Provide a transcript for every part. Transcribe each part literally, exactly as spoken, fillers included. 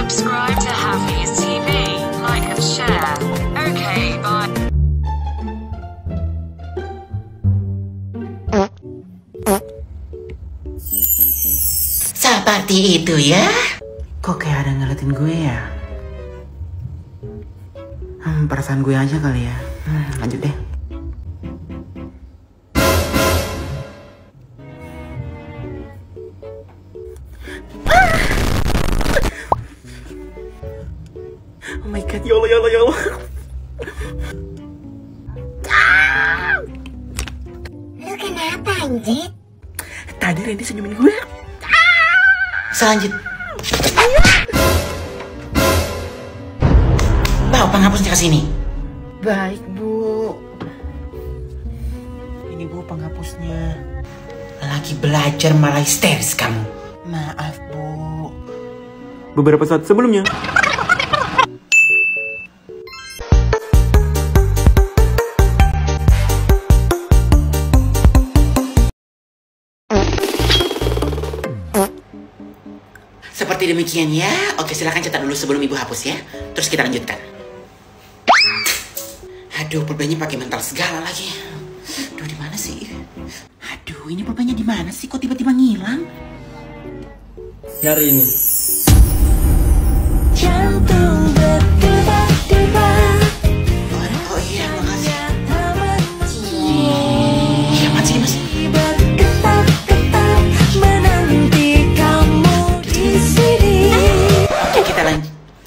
subscribe to Hafiz T V, like and share. Okay, bye. Seperti itu ya? Kok kayak ada ngeliatin gue ya? Hmm, perasaan gue aja kali ya. Hmm, lanjut deh. Oh my god, ya Allah, ya Allah, ya Allah. Lu kenapa, anjir? Tadi Randy senyumin gue. Selanjut. Bawa penghapusnya ke sini. Baik, Bu. Ini Bu penghapusnya. Lagi belajar malah histeris kamu. Maaf, Bu. Beberapa saat sebelumnya. Seperti demikian ya. Oke, silahkan cetak dulu sebelum Ibu hapus ya. Terus kita lanjutkan. Aduh, pulpennya pakai mental segala lagi. Aduh, di mana sih? Aduh, ini pulpennya di mana sih? Kok tiba-tiba ngilang? Nyari ini. Jantung berdebar-debar. Oh, oh iya, makasih. Iya, apaan sih, Mas? Bergetar-getar menanti kamu di sini. Oke, kita lanjut.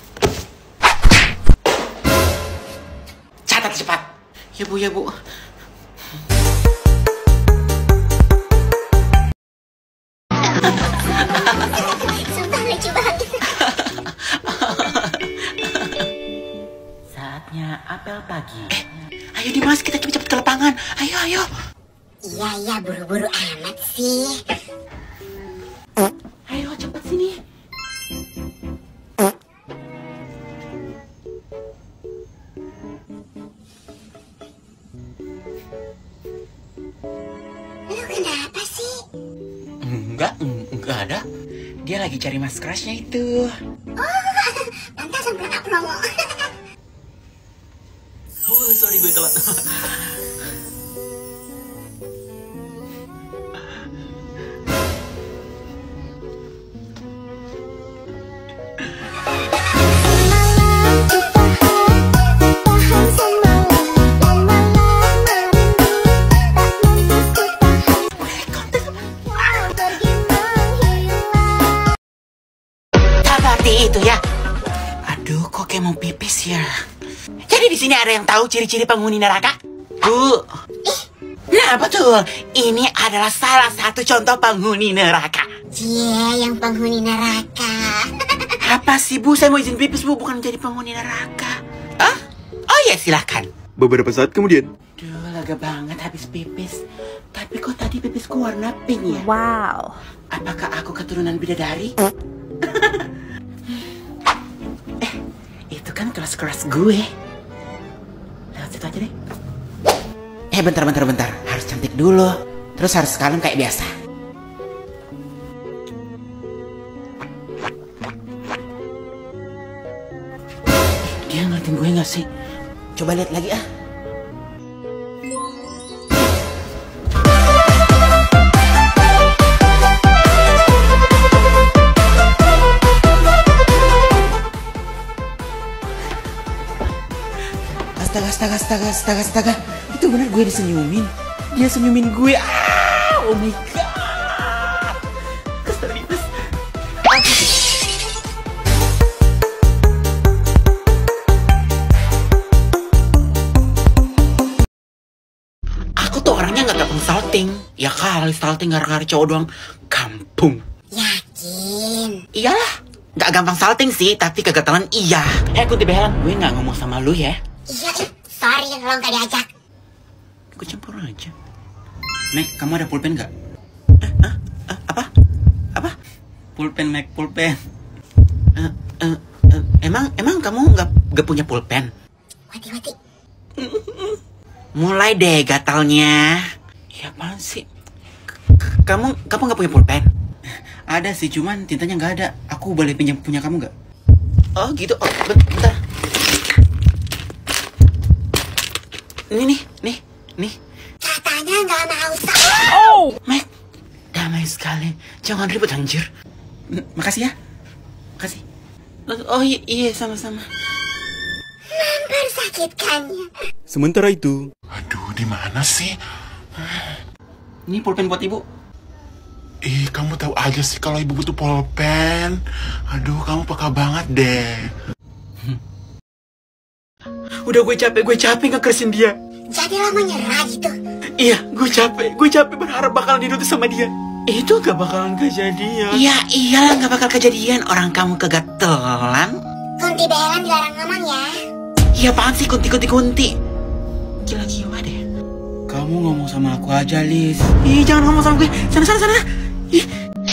Catat cepat. Ya Bu, ya Bu. Sumpah lucu banget. Saatnya apel pagi. Eh, ayo Dimas, kita cepet-cepet ke lapangan. Ayo, ayo. Iya, iya, buru-buru amat sih. Ayo, cepet sini. Lu kenapa sih? Enggak, enggak ada. Dia lagi cari mas crushnya itu. Pantasan pernah promo. Oh, sorry gue telat. Seperti itu ya. Aduh, kok kayak mau pipis ya. Jadi di sini ada yang tahu ciri-ciri penghuni neraka? Bu. Nah, betul. Ini adalah salah satu contoh penghuni neraka. Cie, yang penghuni neraka. Apa sih, Bu? Saya mau izin pipis, Bu, bukan menjadi penghuni neraka. Hah? Oh ya, silahkan. Beberapa saat kemudian. Duh, lega banget habis pipis. Tapi kok tadi pipisku warna pink ya? Wow. Apakah aku keturunan bidadari? Eh, itu kan kelas-kelas gue. Lewat situ aja deh. Eh, bentar, bentar, bentar. Harus cantik dulu. Terus harus kalem kayak biasa. Dia ngeliatin gue gak sih? Coba lihat lagi ah. Astaga, astaga, astaga, astaga, astaga. Itu bener gue disenyumin. Dia senyumin gue. Ah, oh my god. Kesterius. Aku tuh orangnya gak gampang salting. Ya kali salting gara-gara cowok doang. Kampung. Yakin? Iyalah. Gak gampang salting sih, tapi kegatelan iya. Eh, Kunti Behel, gue gak ngomong sama lu ya. Iya, sorry lo gak diajak. Gue campur aja. Mek, kamu ada pulpen gak? Eh, eh, eh, apa? Apa? Pulpen, Mek, pulpen. Eh, eh, eh, emang, emang kamu gak, gak punya pulpen? Mati-mati. Mulai deh gatalnya. Ya apaan sih? Kamu, kamu gak punya pulpen? Ada sih, cuman tintanya gak ada. Aku boleh pinjam punya kamu gak? Oh gitu, oh bentar. Ini nih, nih, nih. Katanya nggak mau tak. Oh, Mac, damai sekali. Jangan ribut anjir. M- Makasih ya, makasih. Oh iya, iya sama-sama. Mempersakitkannya. Sementara itu, Aduh, di mana sih? Ini pulpen buat ibu. Ih, kamu tahu aja sih kalau ibu butuh pulpen. Aduh, kamu peka banget deh. Udah gue capek, gue capek ngekersin dia. Jadi lo menyerah gitu. Iya, gue capek, gue capek berharap bakalan hidup sama dia. Itu gak bakalan kejadian. Iya, iyalah gak bakal kejadian. Orang kamu kegatelan. Kunti behelan dilarang ngomong ya. Iya apaan sih kunti kunti kunti. Gila-gila deh. Kamu ngomong sama aku aja, Lis. Ih, jangan ngomong sama gue. Sana, sana, sana. Ih.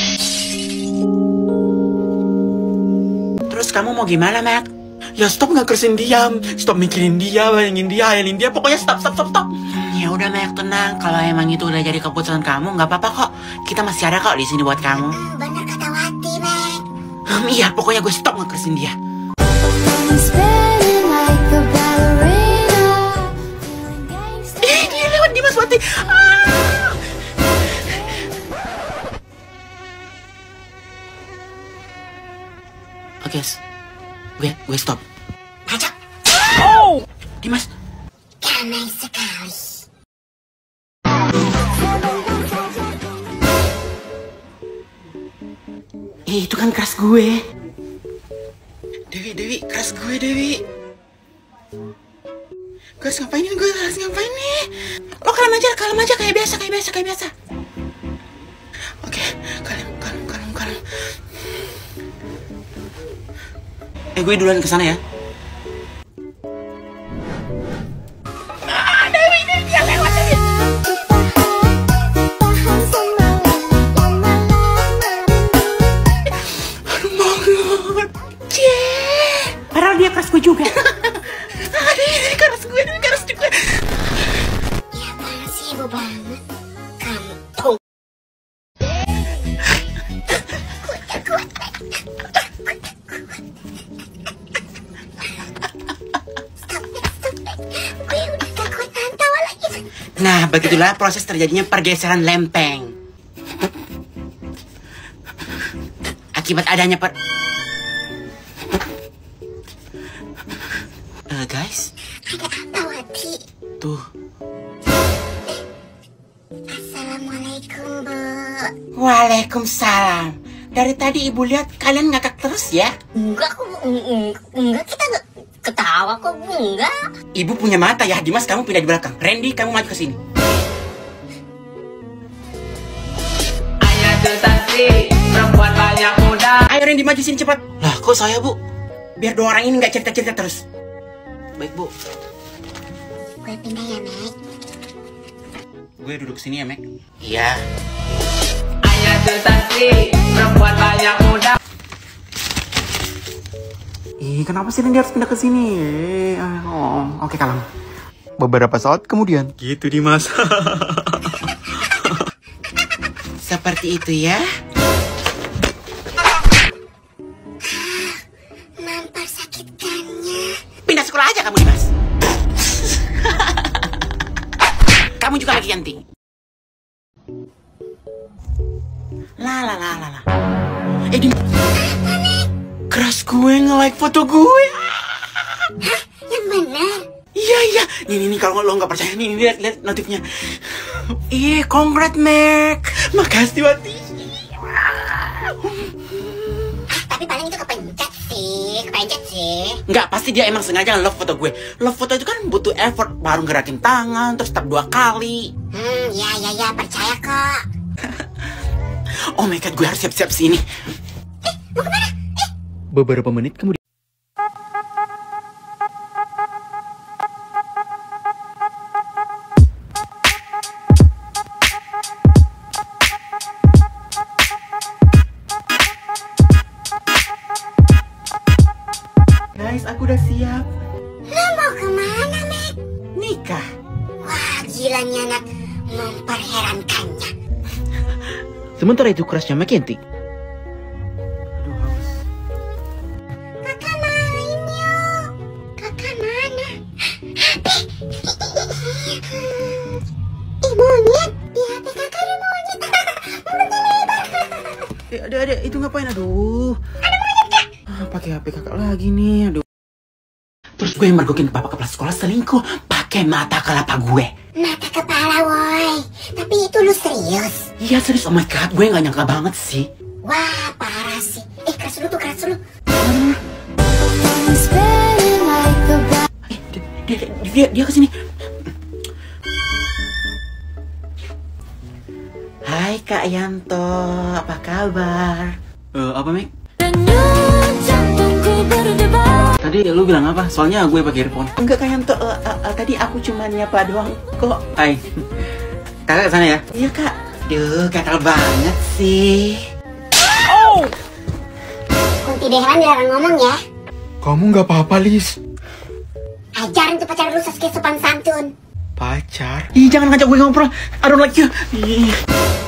Terus kamu mau gimana, Mac? Ya stop ngekersin diam. Stop mikirin dia, bayangin dia, hayalin dia. Pokoknya stop, stop, stop, stop. Hmm, ya udah, Mac, tenang. Kalau emang itu udah jadi keputusan kamu, nggak apa-apa kok. Kita masih ada kok di sini buat kamu. Hmm, bener kata Wati, Mek. Hmm, iya, pokoknya gue stop ngekersin dia. Eh, dia lewat Dimas Wati. Ah! Oke, okay, gue gue stop. Pajak. Oh, Dimas. Damai sekali. Eh, itu kan keras gue. Dewi, Dewi, keras gue, Dewi. Gue harus ngapain nih? Gue harus ngapain nih? Lo kalem aja, kalem aja kayak biasa, kayak biasa, kayak biasa. Oke, kalem, kalem, kalem, kalem. Eh, gue duluan kesana ya. Ah, Dewi, Dewi, dia lewat, Dewi. Aduh, banget. Cie. Padahal dia keras gue juga. Aduh, ini keras gue, ini keras gue. Ya apaan sih ibu banget. Kamu tuh. Gue udah gak kuat nahan tawa lagi. Nah, begitulah proses terjadinya pergeseran lempeng. Akibat adanya per... Uh, guys, Ada apa Wati? tuh. Assalamualaikum Bu. Waalaikumsalam. Dari tadi ibu lihat kalian ngakak terus ya. Enggak kok Bu. Eng- Enggak, kita nggak ketawa kok Bu. Enggak. Ibu punya mata ya. Dimas, kamu pindah di belakang. Randy, kamu maju ke sini. Hanya sensasi, perempuan banyak muda. Ayo Randy, maju sini cepat. Lah, kok saya bu? Biar dua orang ini nggak cerita-cerita terus. Baik bu. Gue pindah ya Mek. Gue duduk sini ya, Mek. Iya. Hanya sensasi, perempuan banyak muda. Ih, kenapa sih Randy harus pindah ke sini? Oh, oke kalem. beberapa saat kemudian. Gitu Dimas. Seperti itu ya. Mempersakitkannya. Pindah sekolah aja kamu Dimas. Kamu juga lagi Yanti. La la la la la. Eh Dim. Keras gue nge-like foto gue. Hah? Yang benar? Iya iya. Nih nih nih kalau lo nggak percaya nih, nih lihat lihat notifnya. Ih, congrats Mac. Makasih Wati. Ah, tapi paling itu kepencet sih, kepencet sih. Nggak, pasti dia emang sengaja love foto gue. Love foto itu kan butuh effort, baru gerakin tangan, terus tap dua kali. Hmm, ya ya ya, percaya kok. Oh my god, gue harus siap-siap sini. Eh, mau kemana? Eh, Beberapa menit kemudian. Guys, aku udah siap. lo mau kemana, Mek? Nikah. Wah, gila nih anak. Memperherankannya. Sementara itu kerasnya Mackenzie. Aduh, haus. Kakak mau Ih, monyet. Di H P kakak ada monyet. Mulutnya lebar. Eh, adek, adek, itu ngapain? Aduh. Ada monyet, Kak. Ah, pakai H P kakak lagi nih, aduh. Terus gue yang mergokin papa kepala sekolah selingkuh pakai mata kelapa gue. Mata kepala, woi. Tapi itu lu serius? Iya serius, oh my god, gue nggak nyangka banget sih. Wah, parah sih. Eh, keras dulu tuh, keras dulu. Eh, dia, dia, dia, dia kesini. Hai Kak Yanto, apa kabar? Eh, apa Mek? Tadi lu bilang apa? Soalnya gue pakai earphone. Enggak Kak Yanto, uh, uh, uh, tadi aku cuma nyapa doang kok. Hai. Kakak kesana ya? Iya Kak. Duh, gatal banget sih. Oh! Kunti Dehlan dilarang ngomong ya. Kamu nggak apa-apa, Lis. Ajarin tuh pacar lu Sasuke sopan santun. Pacar? Ih, jangan ngajak gue ngobrol. I don't like you. Ih.